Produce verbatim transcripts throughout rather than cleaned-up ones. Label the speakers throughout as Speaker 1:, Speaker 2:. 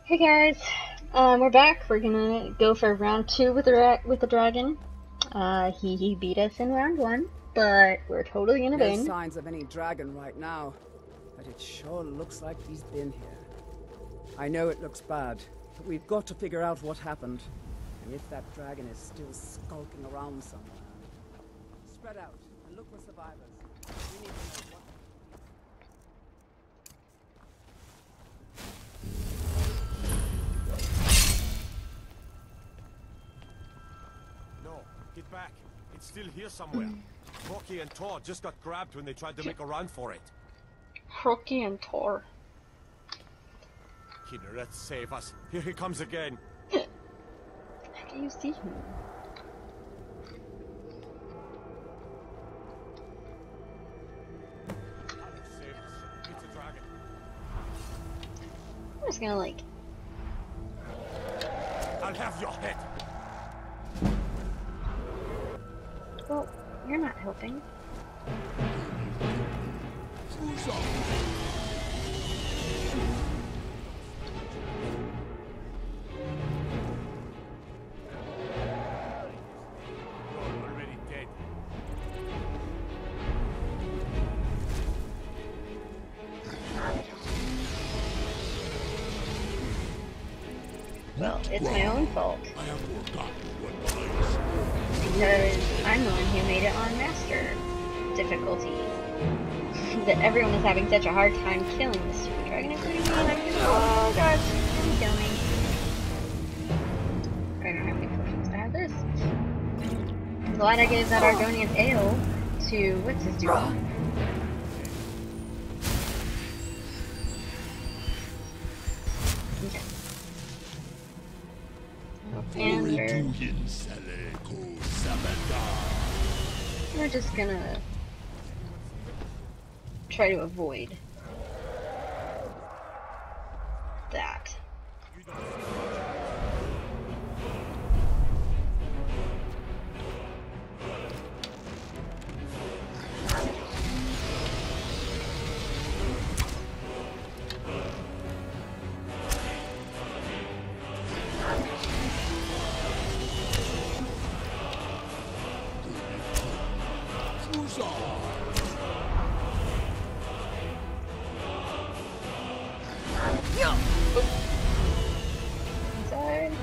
Speaker 1: Hey guys, um, we're back. We're gonna go for round two with the ra with the dragon. Uh, he he beat us in round one, but we're totally gonna
Speaker 2: No
Speaker 1: win.
Speaker 2: signs of any dragon right now, but it sure looks like he's been here. I know it looks bad, but we've got to figure out what happened, and if that dragon is still skulking around somewhere. Spread out and look for survivors. We need to know what...
Speaker 3: No, get back. It's still here somewhere. Rocky and Tor just got grabbed when they tried to make a run for it.
Speaker 1: Rocky and Tor.
Speaker 3: Kinneret, save us. Here he comes again.
Speaker 1: How do you see him?
Speaker 3: Alex, save us. It's a dragon.
Speaker 1: I'm just gonna like.
Speaker 3: I'll have your head.
Speaker 1: Well, you're not helping.
Speaker 3: You're already dead.
Speaker 1: Well, it's my own fault
Speaker 4: I have forgotten what place.
Speaker 1: because I'm the one who made it on master difficulty. That everyone is having such a hard time killing this stupid dragon, including me, and I'm just, oh god, don't kill me. I don't have any potions. I have this. I'm glad I gave that Argonian ale to, what's his doing? Okay. And we're, we're just gonna try to avoid that. Inside.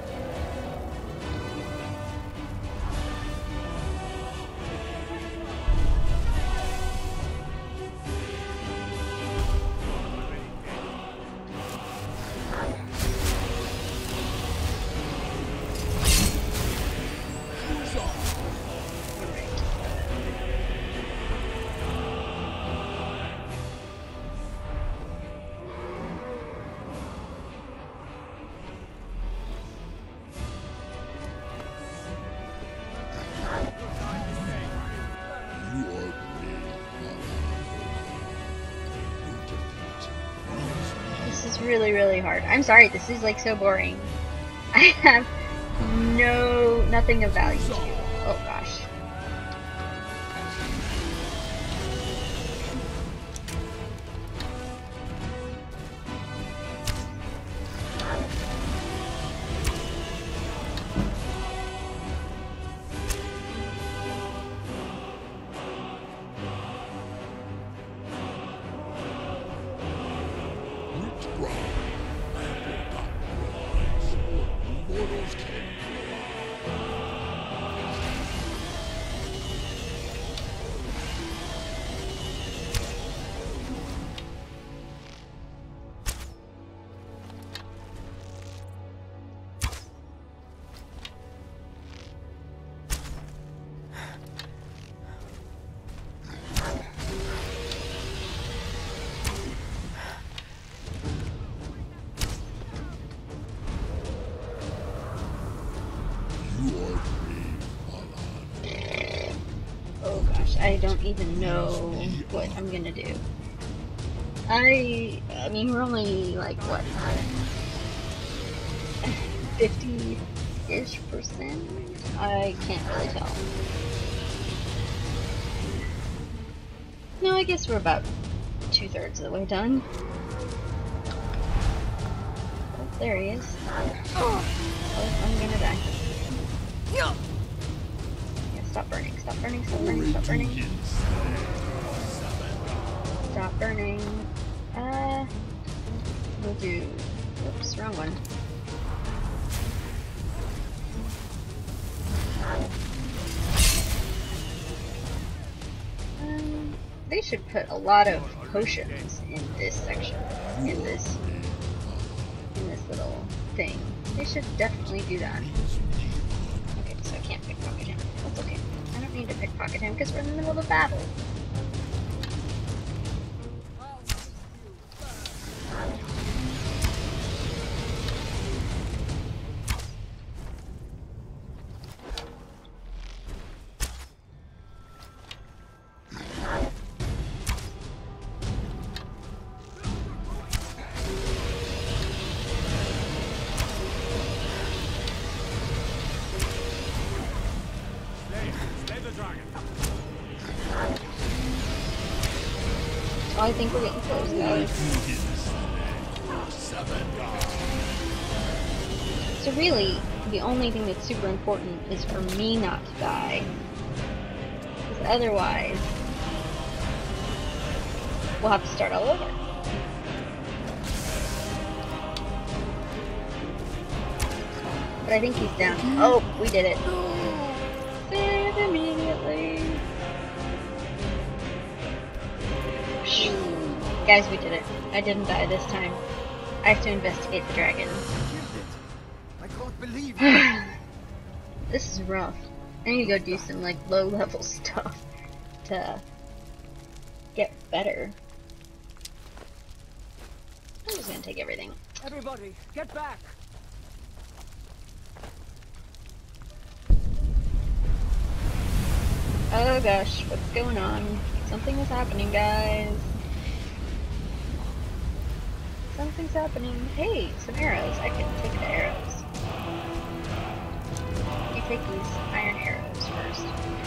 Speaker 1: This is really, really hard. I'm sorry, this is like so boring. I have no, nothing of value to you. Oh gosh. Oh gosh, I don't even know what I'm gonna do. I, I mean, we're only like, what, fifty-ish percent? I can't really tell. No, I guess we're about two-thirds of the way done. There he is. Oh, I'm gonna die. Yeah, stop burning, stop burning, stop burning, stop burning. Stop burning. Uh, we'll do. Oops, wrong one. Um, they should put a lot of potions in this section, in this, in this little thing. They should definitely do that. Okay, so I can't pickpocket him. That's okay. I don't need to pickpocket him because we're in the middle of a battle. Oh, I think we're getting close, guys. So really, the only thing that's super important is for me not to die. Because otherwise, we'll have to start all over. But I think he's down. Oh, we did it. Save immediately. Guys, we did it. I didn't die this time. I have to investigate the dragon.
Speaker 5: I can't believe it.
Speaker 1: This is rough. I need to go do some like low level stuff to get better. I'm just gonna take everything.
Speaker 2: Everybody, get back!
Speaker 1: Oh gosh, what's going on? Something is happening, guys. Something's happening. Hey, some arrows. I can take the arrows. You take these iron arrows first.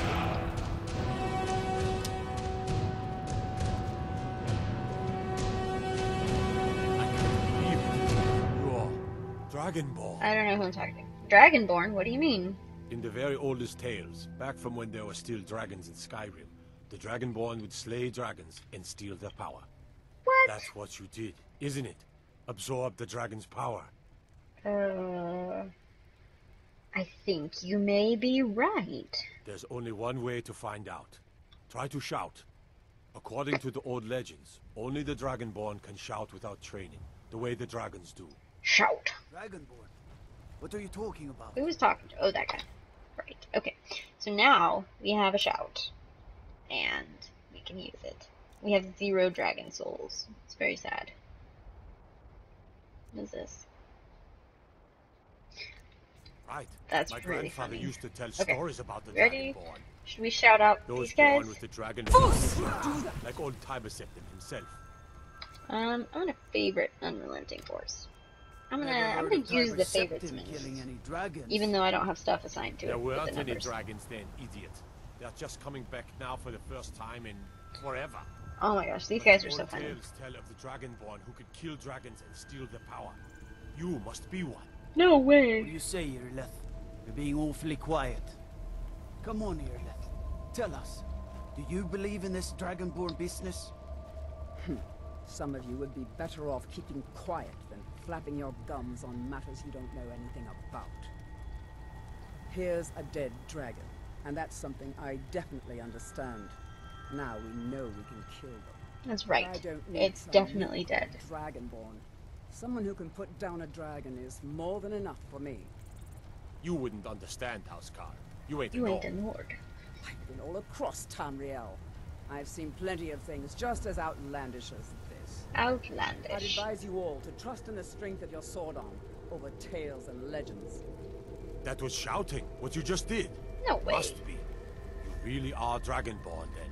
Speaker 3: You're Dragonborn.
Speaker 1: I don't know who I'm talking to. Dragonborn? What do you mean?
Speaker 3: In the very oldest tales, back from when there were still dragons in Skyrim, the Dragonborn would slay dragons and steal their power.
Speaker 1: What?
Speaker 3: That's what you did, isn't it? Absorb the dragon's power.
Speaker 1: Uh... I think you may be right.
Speaker 3: There's only one way to find out. Try to shout. According to the old legends, only the Dragonborn can shout without training, the way the dragons do.
Speaker 1: Shout.
Speaker 5: Dragonborn? What are you talking about?
Speaker 1: Who was talking to? Oh, that guy. Right. Okay. So now we have a shout. And we can use it. We have zero dragon souls. It's very sad. What is this?
Speaker 3: Right.
Speaker 1: That's
Speaker 3: My
Speaker 1: really
Speaker 3: grandfather
Speaker 1: funny.
Speaker 3: used to tell
Speaker 1: Okay.
Speaker 3: stories about the
Speaker 1: Ready?
Speaker 3: Dragonborn.
Speaker 1: Should we shout out
Speaker 3: Those
Speaker 1: these guys?
Speaker 3: born with the dragon like old Tiberseptim himself.
Speaker 1: Um, I'm gonna favorite Unrelenting Force. I'm gonna
Speaker 5: Never
Speaker 1: I'm
Speaker 5: heard
Speaker 1: gonna
Speaker 5: of
Speaker 1: use the
Speaker 5: Tiberseptim
Speaker 1: favorites
Speaker 5: killing any dragons.
Speaker 1: even though I don't have stuff assigned to
Speaker 3: There
Speaker 1: it. with
Speaker 3: weren't
Speaker 1: the
Speaker 3: any
Speaker 1: numbers.
Speaker 3: dragons then, idiot. They're just coming back now for the first time in forever.
Speaker 1: Oh my gosh, these
Speaker 3: But
Speaker 1: guys
Speaker 3: the
Speaker 1: are so
Speaker 3: old
Speaker 1: funny.
Speaker 3: tales tell of the Dragonborn who could kill dragons and steal their power. You must be one.
Speaker 1: No
Speaker 5: What do
Speaker 1: way.
Speaker 5: you say, Irleth? You're being awfully quiet. Come on, Irleth. Tell us. Do you believe in this Dragonborn business?
Speaker 2: Some of you would be better off keeping quiet than flapping your gums on matters you don't know anything about. Here's a dead dragon, and that's something I definitely understand. Now we know we can kill them.
Speaker 1: That's
Speaker 2: I
Speaker 1: right.
Speaker 2: don't need
Speaker 1: It's
Speaker 2: some
Speaker 1: definitely dead.
Speaker 2: Dragonborn. Someone who can put down a dragon is more than enough for me.
Speaker 3: You wouldn't understand, Housecar. You ain't
Speaker 1: You
Speaker 3: a
Speaker 1: ain't a
Speaker 3: Nord.
Speaker 1: Nord.
Speaker 2: I've been all across Tamriel. I've seen plenty of things just as outlandish as this. I'd
Speaker 1: Outlandish.
Speaker 2: advise you all to trust in the strength of your sword arm over tales and legends.
Speaker 3: That was shouting, what you just did.
Speaker 1: No way.
Speaker 3: Must be. You really are Dragonborn then.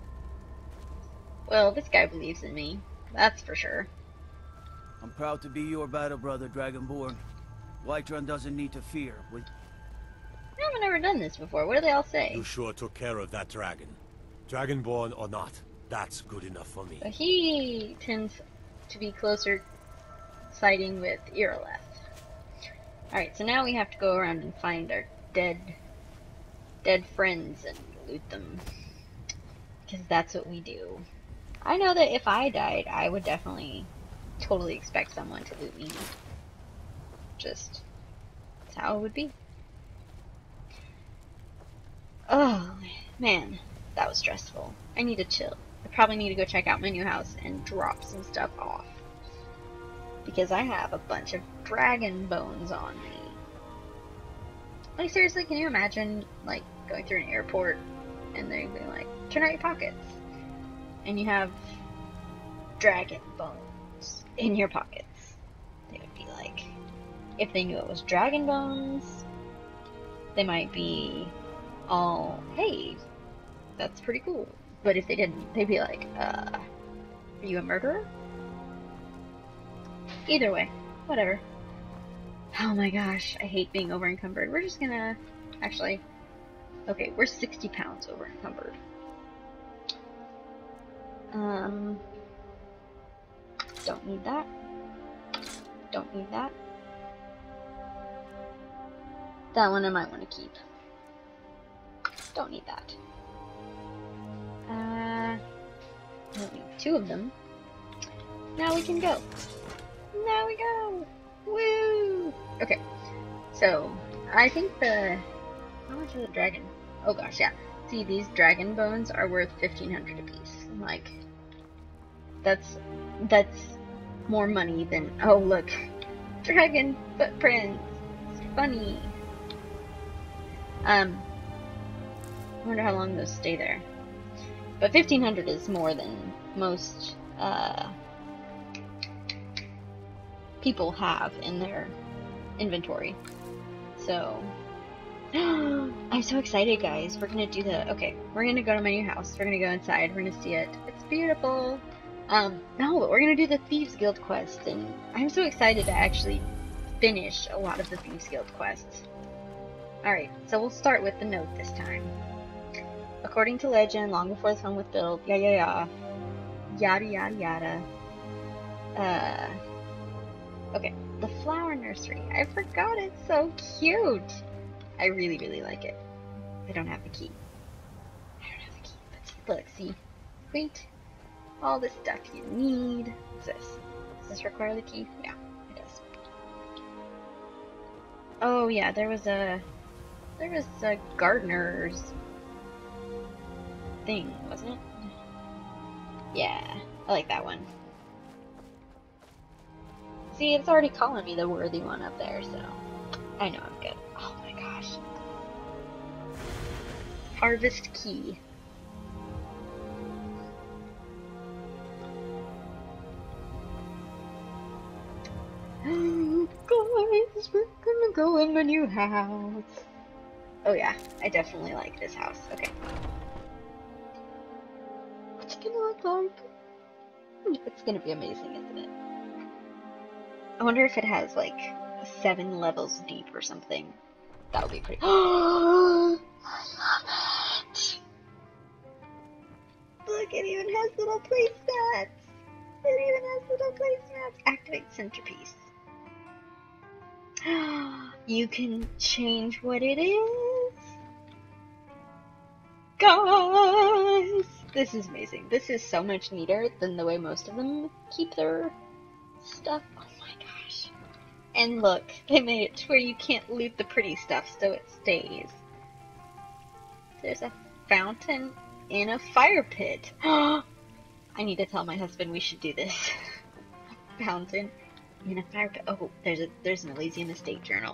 Speaker 1: Well, this guy believes in me. That's for sure.
Speaker 5: I'm proud to be your battle brother, Dragonborn. Whiterun doesn't need to fear. We...
Speaker 1: I haven't ever done this before. What do they all say?
Speaker 3: You sure took care of that dragon. Dragonborn or not, that's good enough for me.
Speaker 1: But he tends to be closer siding with Irileth. Alright, so now we have to go around and find our dead, dead friends and loot them. Because that's what we do. I know that if I died, I would definitely totally expect someone to loot me. Just, that's how it would be. Oh, man, that was stressful. I need to chill. I probably need to go check out my new house and drop some stuff off. Because I have a bunch of dragon bones on me. Like, seriously, can you imagine, like, going through an airport and they're being like, turn out your pockets. And you have dragon bones in your pockets. They would be like, if they knew it was dragon bones, they might be all, hey, that's pretty cool. But if they didn't, they'd be like, uh, are you a murderer? Either way, whatever. Oh my gosh, I hate being over encumbered. We're just gonna, actually, okay, we're sixty pounds over encumbered. Um, don't need that. Don't need that. That one I might want to keep. Don't need that. Uh, I don't need two of them. Now we can go. Now we go! Woo! Okay, so I think the, how much is a dragon? Oh gosh, yeah. See, these dragon bones are worth fifteen hundred apiece. Like, that's that's more money than, oh look, dragon footprints. It's funny. Um, I wonder how long those stay there. But fifteen hundred is more than most uh, people have in their inventory. So, I'm so excited, guys. We're gonna do the, okay, we're gonna go to my new house. We're gonna go inside. We're gonna see it. It's beautiful. Um, no, but we're gonna do the Thieves Guild quest, and I'm so excited to actually finish a lot of the Thieves Guild quests. Alright, so we'll start with the note this time. According to legend, long before this home was built, yeah, yeah, yeah, yada, yada, yada. Uh, okay, the flower nursery. I forgot, it's so cute. I really, really like it. I don't have the key. I don't have the key, but look, see, wait, all the stuff you need. What's this? Does this require the key? Yeah, it does. Oh yeah, there was a, there was a gardener's thing, wasn't it? Yeah, I like that one. See, it's already calling me the worthy one up there, so I know I'm good. Oh my gosh. Harvest key. Guys, we're gonna go in my new house. Oh yeah, I definitely like this house. Okay. What's it gonna look like? It's gonna be amazing, isn't it? I wonder if it has like seven levels deep or something. That would be pretty. Oh, I love it! Look, it even has little placemats. It even has little placemats. Activate centerpiece. You can change what it is. Guys! This is amazing. This is so much neater than the way most of them keep their stuff. Oh my gosh. And look, they made it to where you can't loot the pretty stuff, so it stays. There's a fountain in a fire pit. I need to tell my husband we should do this. Fountain in a fire pit. Oh, there's a there's an Elysium Estate journal.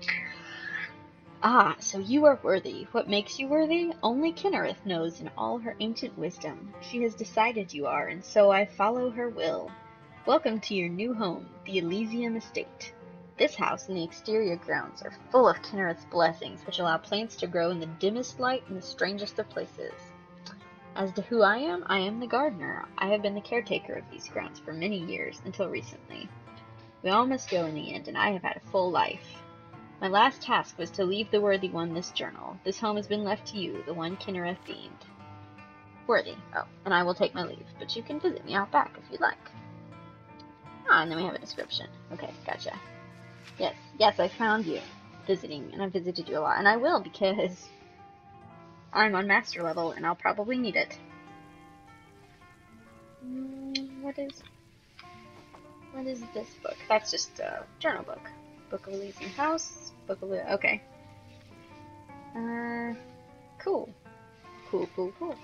Speaker 1: Ah, so you are worthy. What makes you worthy? Only Kinnereth knows in all her ancient wisdom. She has decided you are, and so I follow her will. Welcome to your new home, the Elysium Estate. This house and the exterior grounds are full of Kinnereth's blessings, which allow plants to grow in the dimmest light and the strangest of places. As to who I am, I am the gardener. I have been the caretaker of these grounds for many years, until recently. We all must go in the end, and I have had a full life. My last task was to leave the worthy one this journal. This home has been left to you, the one Kinnereth deemed worthy. Oh, and I will take my leave, but you can visit me out back if you'd like. Ah, and then we have a description. Okay, gotcha. Yes, yes, I found you visiting, and I visited you a lot, and I will because I'm on master level, and I'll probably need it. Mm, what is, what is this book? That's just a journal book. Book of Elysian House. Book of okay. Uh, cool, cool, cool, cool.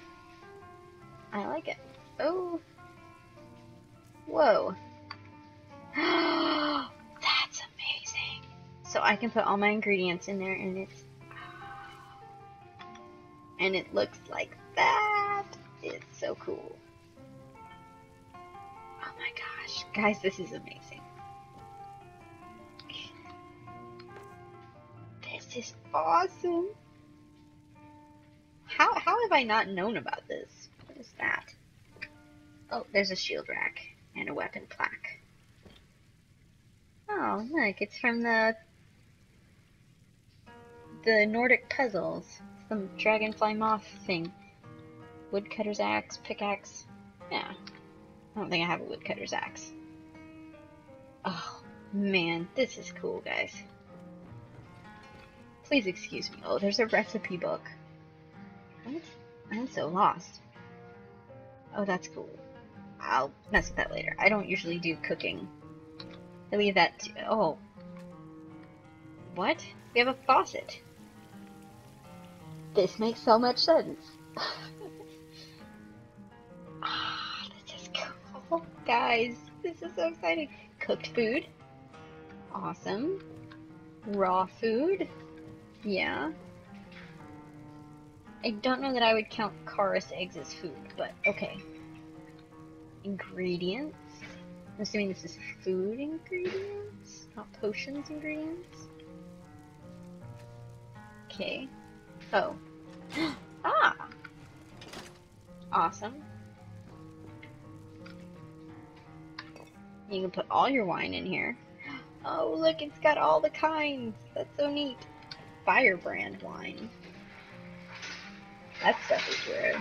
Speaker 1: I like it. Oh, whoa. That's amazing. So I can put all my ingredients in there, and it's and it looks like that. It's so cool. Oh my gosh, guys, this is amazing. This is awesome. How how have I not known about this? What is that? Oh, there's a shield rack and a weapon plaque. Oh, look, it's from the the Nordic puzzles. Some dragonfly moth thing. Woodcutter's axe, pickaxe. Yeah. I don't think I have a woodcutter's axe. Oh, man, this is cool, guys. Please excuse me. Oh, there's a recipe book. What? I'm so lost. Oh, that's cool. I'll mess with that later. I don't usually do cooking. I leave that to... Oh. What? We have a faucet. This makes so much sense. Ah, this is cool. Guys, this is so exciting. Cooked food. Awesome. Raw food. Yeah. I don't know that I would count Chorus eggs as food, but okay. Ingredients. I'm assuming this is food ingredients, not potions ingredients. Okay. Oh. Ah! Awesome. You can put all your wine in here. Oh, look, it's got all the kinds. That's so neat. Firebrand wine. That stuff is rare.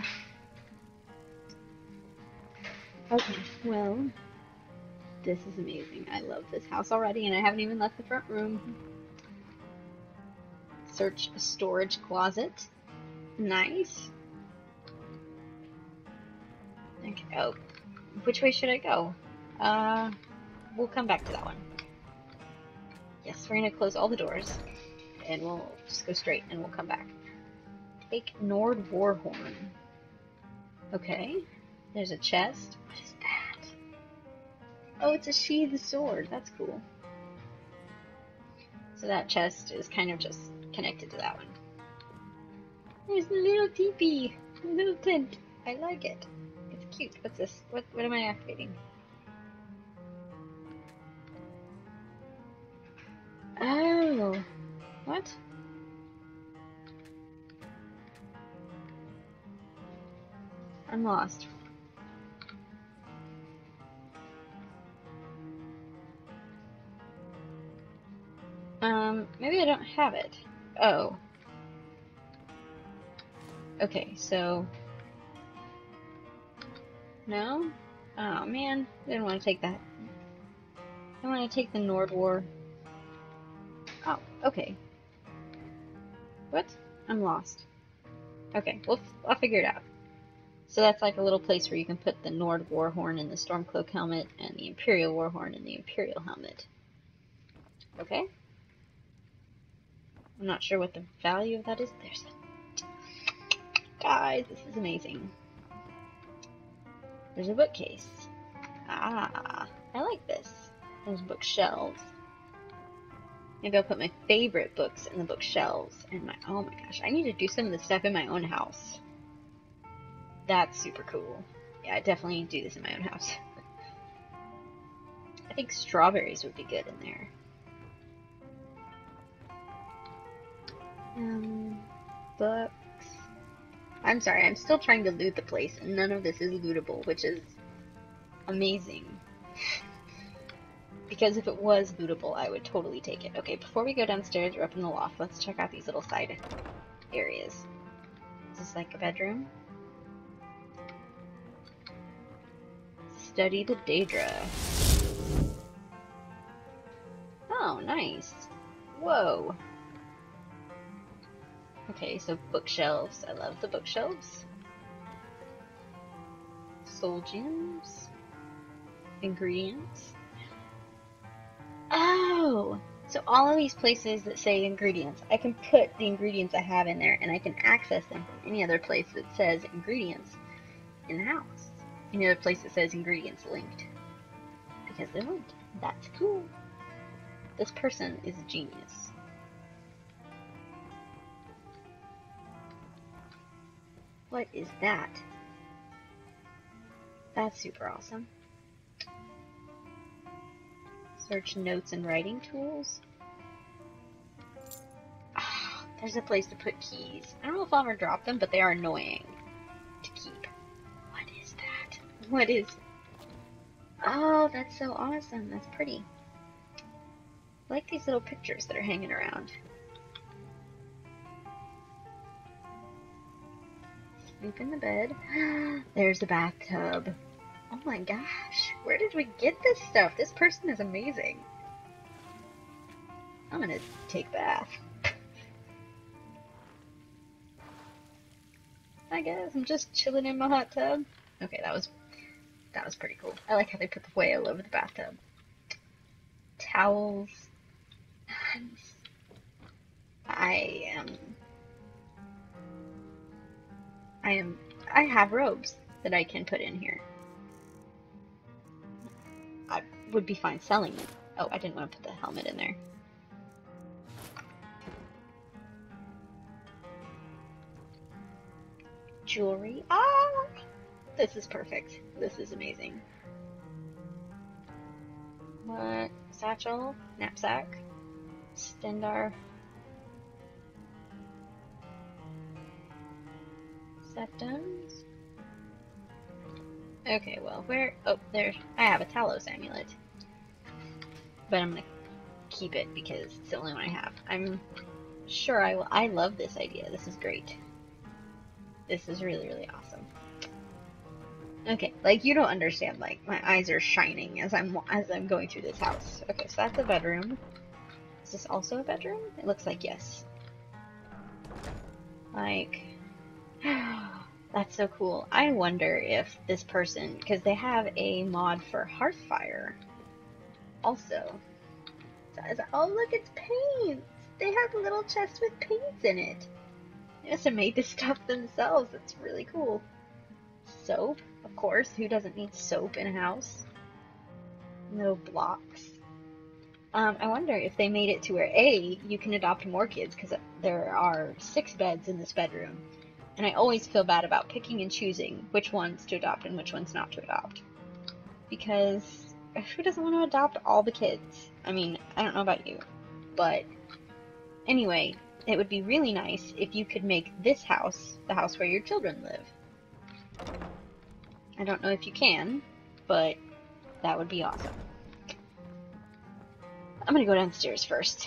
Speaker 1: Okay, well, this is amazing. I love this house already, and I haven't even left the front room. Search a storage closet. Nice. Okay, oh, which way should I go? Uh, we'll come back to that one. Yes, we're gonna close all the doors, and we'll just go straight, and we'll come back. Take Nord Warhorn. Okay, there's a chest. What is that? Oh, it's a sheathed sword. That's cool. So that chest is kind of just connected to that one. There's a little teepee, a little tent. I like it. It's cute. What's this? What? What am I activating? Oh, what? I'm lost. Um, maybe I don't have it. Oh. Okay, so... No? Oh, man. I didn't want to take that. I want to take the Nord War. Oh, okay. What? I'm lost. Okay, well, I'll figure it out. So that's like a little place where you can put the Nord Warhorn in the Stormcloak helmet and the Imperial Warhorn in the Imperial helmet. Okay? I'm not sure what the value of that is. There's a... Guys, this is amazing. There's a bookcase. Ah, I like this. There's bookshelves. Maybe I'll put my favorite books in the bookshelves. And my, oh my gosh, I need to do some of this stuff in my own house. That's super cool. Yeah, I definitely need to do this in my own house. I think strawberries would be good in there. Um, books. I'm sorry, I'm still trying to loot the place, and none of this is lootable, which is amazing. Because if it was lootable, I would totally take it. Okay, before we go downstairs or up in the loft, let's check out these little side areas. Is this like a bedroom? Study the Daedra. Oh, nice. Whoa. Okay, so bookshelves. I love the bookshelves. Soul gems. Ingredients. Oh! So all of these places that say ingredients, I can put the ingredients I have in there, and I can access them from any other place that says ingredients in the house. Any other place that says ingredients linked. Because they're linked. That's cool. This person is a genius. What is that? That's super awesome. Search notes and writing tools. Oh, there's a place to put keys. I don't know if I'll ever drop them, but they are annoying to keep. What is that? What is... Oh, that's so awesome. That's pretty. I like these little pictures that are hanging around. Sleep in the bed. There's the bathtub. Oh my gosh. Where did we get this stuff? This person is amazing. I'm gonna take a bath. I guess I'm just chilling in my hot tub. Okay, that was that was pretty cool. I like how they put the whale over the bathtub. Towels. I am I am I have robes that I can put in here. I would be fine selling them. Oh, I didn't want to put the helmet in there. Jewelry. Ah! This is perfect. This is amazing. What? Satchel? Knapsack? Stendar? Septums? Okay, well, where? Oh, there. I have a Talos amulet. But I'm gonna keep it because it's the only one I have. I'm sure I will. I love this idea. This is great. This is really, really awesome. Okay, like you don't understand. Like my eyes are shining as I'm as I'm going through this house. Okay, so that's a bedroom. Is this also a bedroom? It looks like yes. Like, that's so cool. I wonder if this person, because they have a mod for Hearthfire also. So, oh look, it's paints! They have little chests with paints in it. They must have made this stuff themselves. It's really cool. Soap, of course. Who doesn't need soap in a house? No blocks. Um, I wonder if they made it to where A, you can adopt more kids, because there are six beds in this bedroom. And I always feel bad about picking and choosing which ones to adopt and which ones not to adopt. Because who doesn't want to adopt all the kids? I mean, I don't know about you. But anyway, it would be really nice if you could make this house the house where your children live. I don't know if you can, but that would be awesome. I'm gonna go downstairs first.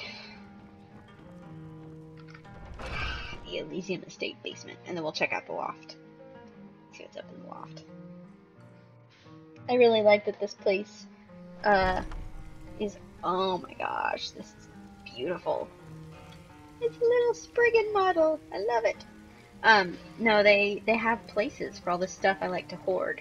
Speaker 1: The Elysium Estate basement, and then we'll check out the loft. See what's up in the loft. I really like that this place uh, is, oh my gosh, this is beautiful. It's a little Spriggan model. I love it. Um, no, they, they have places for all the stuff I like to hoard.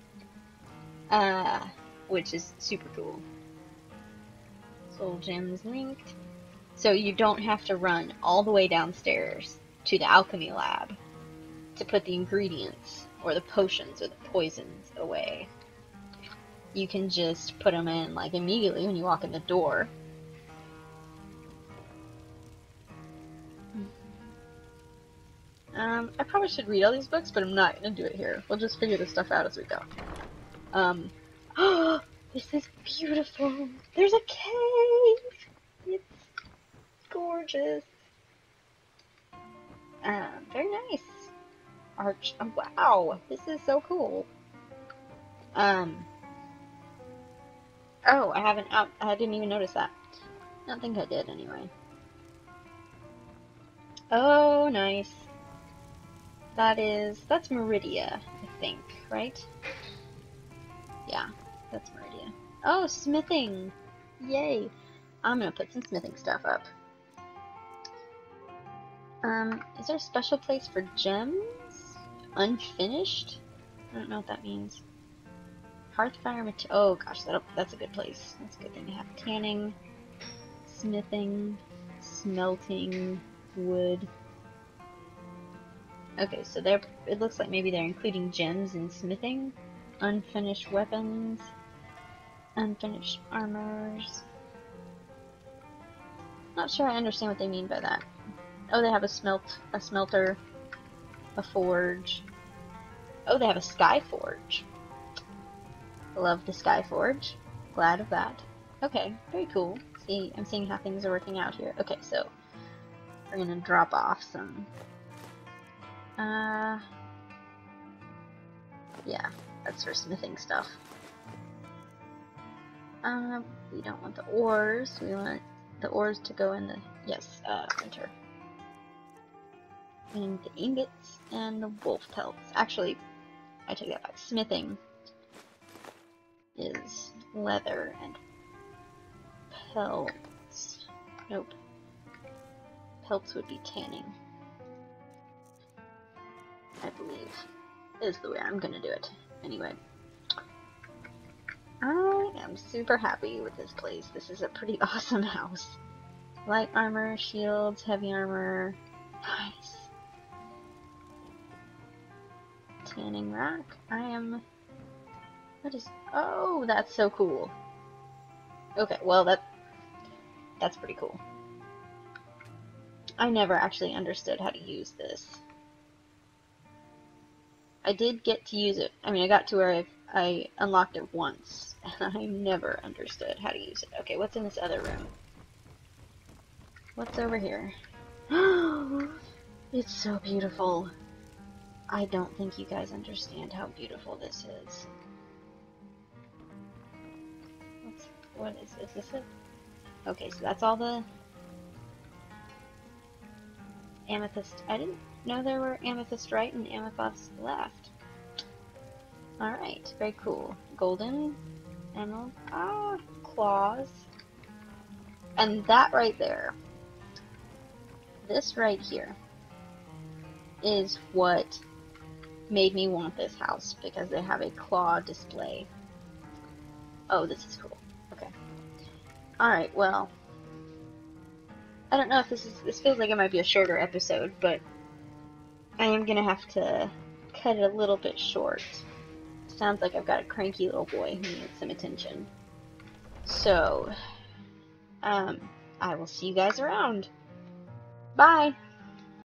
Speaker 1: Uh, which is super cool. Soul gems linked. So you don't have to run all the way downstairs to the alchemy lab to put the ingredients or the potions or the poisons away. You can just put them in like immediately when you walk in the door. Um, I probably should read all these books, but I'm not going to do it here. We'll just figure this stuff out as we go. Um, oh, this is beautiful. There's a cave. It's gorgeous. Um, very nice. Arch. Oh, wow, this is so cool. Um. Oh, I haven't. Uh, I didn't even notice that. I don't think I did anyway. Oh, nice. That is, that's Meridia, I think, right? Yeah, that's Meridia. Oh, smithing! Yay! I'm gonna put some smithing stuff up. Um, is there a special place for gems? Unfinished? I don't know what that means. Hearthfire material. Oh gosh, that that's a good place. That's a good thing to have. Tanning, smithing, smelting, wood. Okay, so they're. It looks like maybe they're including gems in smithing. Unfinished weapons, unfinished armors. Not sure I understand what they mean by that. Oh, they have a smelt, a smelter, a forge. Oh, they have a sky forge. Love the sky forge. Glad of that. Okay, very cool. See, I'm seeing how things are working out here. Okay, so we're gonna drop off some. Uh, yeah, that's for smithing stuff. Um, we don't want the ores. We want the ores to go in the yes, uh, winter. And the ingots and the wolf pelts. Actually, I take that back. Smithing is leather and pelts. Nope. Pelts would be tanning. I believe is the way I'm gonna do it. Anyway. I am super happy with this place. This is a pretty awesome house. Light armor, shields, heavy armor. Nice. Tanning rack. I am... What is... Oh, that's so cool. Okay, well, that... That's pretty cool. I never actually understood how to use this. I did get to use it. I mean, I got to where I, I unlocked it once, and I never understood how to use it. Okay, what's in this other room? What's over here? It's so beautiful. I don't think you guys understand how beautiful this is. What's, what is, is this it? Okay, so that's all the amethyst. I didn't know there were amethyst right and amethyst left. Alright, very cool. Golden, emerald, ah, claws. And that right there, this right here, is what made me want this house, because they have a claw display. Oh, this is cool. Okay. Alright, well, I don't know if this is, this feels like it might be a shorter episode, but I am gonna have to cut it a little bit short. Sounds like I've got a cranky little boy who needs some attention. So, um, I will see you guys around. Bye!